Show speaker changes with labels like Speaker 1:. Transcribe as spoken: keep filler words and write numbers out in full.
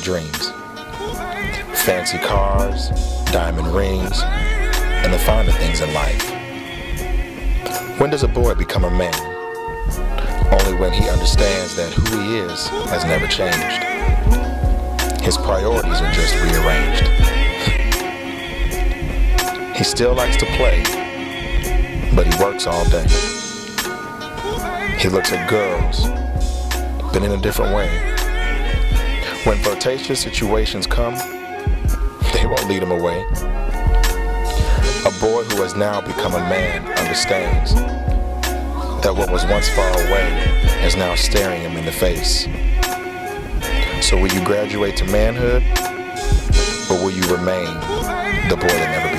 Speaker 1: dreams. Fancy cars, diamond rings, and the finer things in life. When does a boy become a man? Only when he understands that who he is has never changed. His priorities are just rearranged. He still likes to play, but he works all day. He looks at girls, but in a different way. When flirtatious situations come, they won't lead him away. A boy who has now become a man understands that what was once far away is now staring him in the face. So will you graduate to manhood, or will you remain the boy that never became?